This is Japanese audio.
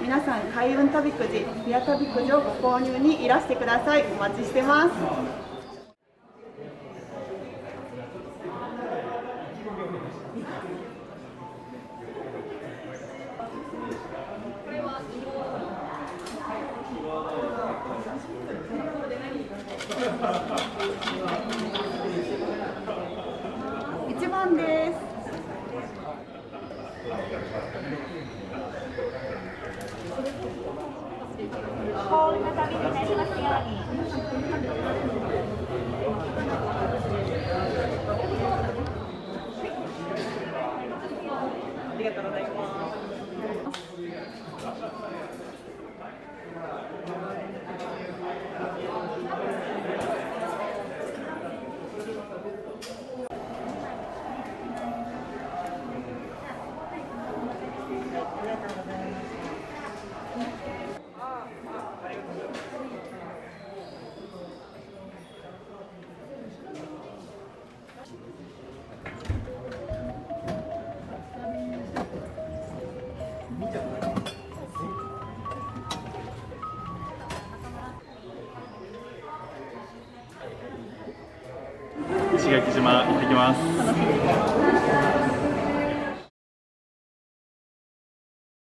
皆さん開運旅くじ、ビア旅くじをご購入にいらしてください。お待ちしてます。1番です。 幸運な旅になりますように。 ありがとうございます。 石垣島行ってきます。